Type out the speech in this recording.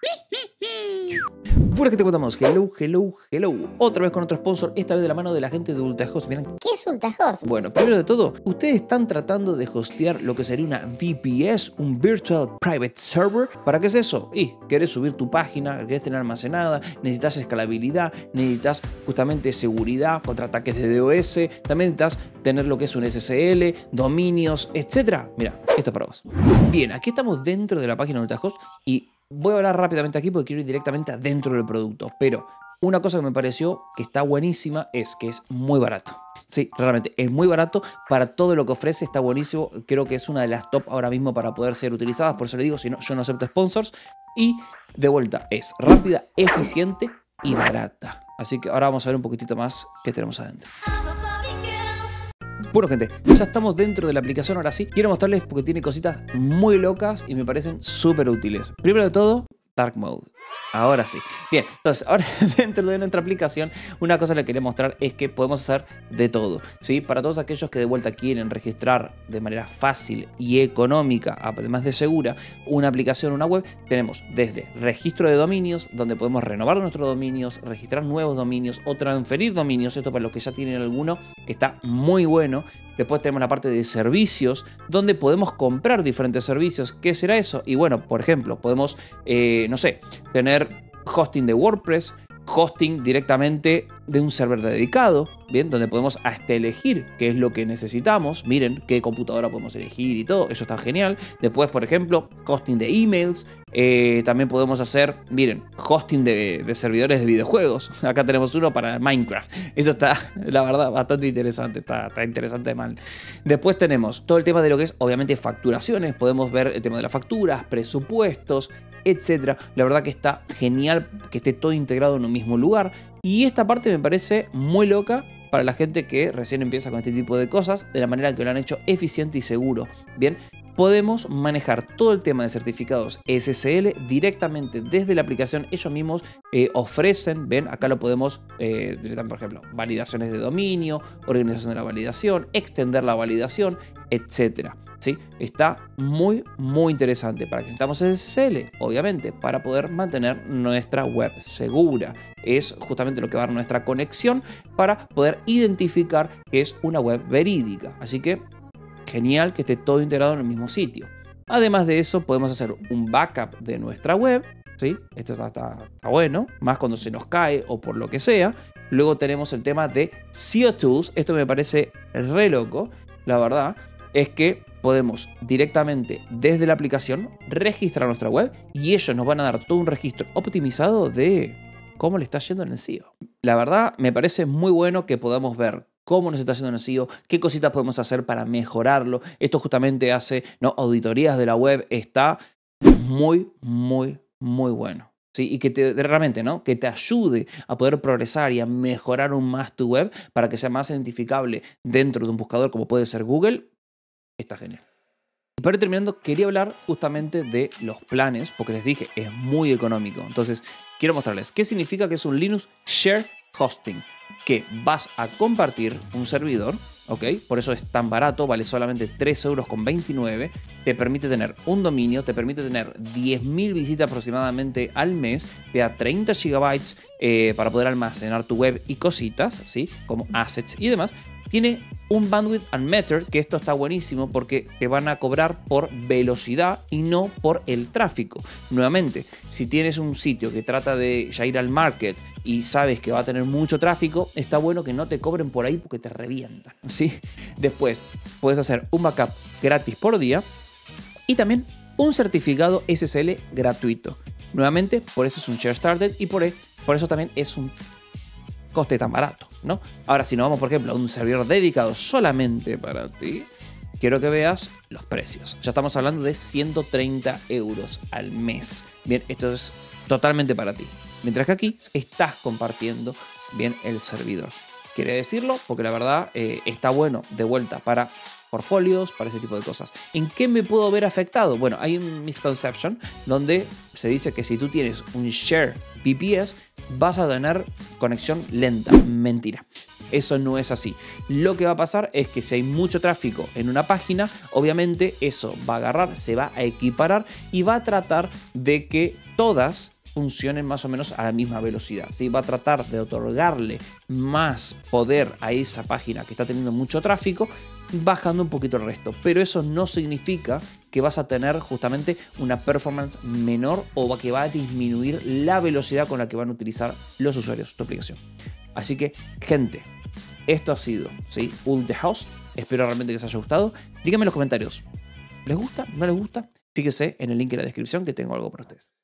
Fuera que te contamos, hello, hello, hello. Otra vez con otro sponsor, esta vez de la mano de la gente de Ultahost. Miren, ¿Qué es Ultahost? bueno, primero de todo, ustedes están tratando de hostear lo que sería una VPS, un Virtual Private Server. ¿Para qué es eso? Y querés subir tu página, querés tener almacenada, necesitas escalabilidad, necesitas justamente seguridad contra ataques de DOS, también necesitas tener lo que es un SSL, dominios, etc. Mira, esto es para vos. Bien, aquí estamos dentro de la página de Ultahost y voy a hablar rápidamente aquí porque quiero ir directamente adentro del producto, pero una cosa que me pareció que está buenísima es que es muy barato. Sí, realmente es muy barato para todo lo que ofrece, está buenísimo. Creo que es una de las top ahora mismo para poder ser utilizadas, por eso le digo, si no, yo no acepto sponsors. Y de vuelta, es rápida, eficiente y barata. Así que ahora vamos a ver un poquitito más qué tenemos adentro. Bueno, gente, ya estamos dentro de la aplicación. Ahora sí, quiero mostrarles porque tiene cositas muy locas y me parecen súper útiles. Primero de todo, Dark Mode. Ahora sí. Bien, entonces, ahora dentro de nuestra aplicación, una cosa que les quería mostrar es que podemos hacer de todo, ¿sí? Para todos aquellos que de vuelta quieren registrar de manera fácil y económica, además de segura, una aplicación, una web, tenemos desde registro de dominios, donde podemos renovar nuestros dominios, registrar nuevos dominios o transferir dominios. Esto para los que ya tienen alguno está muy bueno. Después tenemos la parte de servicios, donde podemos comprar diferentes servicios. ¿Qué será eso? Y bueno, por ejemplo, podemos, no sé, tener hosting de WordPress, hosting directamente de un server dedicado, bien, donde podemos hasta elegir qué es lo que necesitamos. Miren qué computadora podemos elegir y todo, eso está genial. Después, por ejemplo, hosting de emails. También podemos hacer, miren, hosting de servidores de videojuegos. Acá tenemos uno para Minecraft. Eso está, la verdad, bastante interesante. Está interesante mal. Después tenemos todo el tema de lo que es, obviamente, facturaciones. Podemos ver el tema de las facturas, presupuestos, etcétera. La verdad que está genial que esté todo integrado en un mismo lugar. Y esta parte me parece muy loca para la gente que recién empieza con este tipo de cosas, de la manera que lo han hecho eficiente y seguro. Bien, podemos manejar todo el tema de certificados SSL directamente desde la aplicación. Ellos mismos ofrecen, ven, acá lo podemos, directamente, por ejemplo, validaciones de dominio, organización de la validación, extender la validación, etcétera. ¿Sí? Está muy, muy interesante. ¿Para que necesitamos SSL? Obviamente, para poder mantener nuestra web segura. Es justamente lo que va a dar nuestra conexión para poder identificar que es una web verídica. Así que, genial que esté todo integrado en el mismo sitio. Además de eso, podemos hacer un backup de nuestra web. ¿Sí? Esto está bueno, más cuando se nos cae o por lo que sea. Luego tenemos el tema de SEO Tools. Esto me parece re loco, la verdad. Es que podemos directamente desde la aplicación registrar nuestra web y ellos nos van a dar todo un registro optimizado de cómo le está yendo en el SEO. La verdad, me parece muy bueno que podamos ver cómo nos está yendo en el SEO, qué cositas podemos hacer para mejorarlo. Esto justamente hace, ¿no?, auditorías de la web. Está muy, muy, muy bueno. ¿Sí? Y que realmente, ¿no?, que te ayude a poder progresar y a mejorar aún más tu web para que sea más identificable dentro de un buscador como puede ser Google. Está genial. Y para ir terminando, quería hablar justamente de los planes, porque les dije, es muy económico. Entonces, quiero mostrarles qué significa que es un Linux Share Hosting, que vas a compartir un servidor, ¿ok? Por eso es tan barato, vale solamente 3,29 €. Te permite tener un dominio, te permite tener 10.000 visitas aproximadamente al mes, te da 30 GB para poder almacenar tu web y cositas, ¿sí?, como assets y demás. Tiene un bandwidth unmetered, que esto está buenísimo porque te van a cobrar por velocidad y no por el tráfico. Nuevamente, si tienes un sitio que trata de ya ir al market y sabes que va a tener mucho tráfico, está bueno que no te cobren por ahí porque te revientan, ¿sí? Después, puedes hacer un backup gratis por día y también un certificado SSL gratuito. Nuevamente, por eso es un Share Started y por eso también es un coste tan barato, ¿no? Ahora, si nos vamos, por ejemplo, a un servidor dedicado solamente para ti, quiero que veas los precios. Ya estamos hablando de 130 € al mes. Bien, esto es totalmente para ti. Mientras que aquí estás compartiendo, bien, el servidor. Quiere decirlo porque la verdad está bueno de vuelta para portfolios, para ese tipo de cosas. ¿En qué me puedo ver afectado? Bueno, hay un misconception donde se dice que si tú tienes un share VPS vas a tener conexión lenta. Mentira. Eso no es así. Lo que va a pasar es que si hay mucho tráfico en una página, obviamente eso va a agarrar, se va a equiparar y va a tratar de que todas funcionen más o menos a la misma velocidad, ¿sí? Va a tratar de otorgarle más poder a esa página que está teniendo mucho tráfico, bajando un poquito el resto. Pero eso no significa que vas a tener justamente una performance menor o que va a disminuir la velocidad con la que van a utilizar los usuarios tu aplicación. Así que, gente, esto ha sido, ¿sí? Ultra the Host. Espero realmente que les haya gustado. Díganme en los comentarios, ¿les gusta? ¿No les gusta? Fíjense en el link en la descripción que tengo algo para ustedes.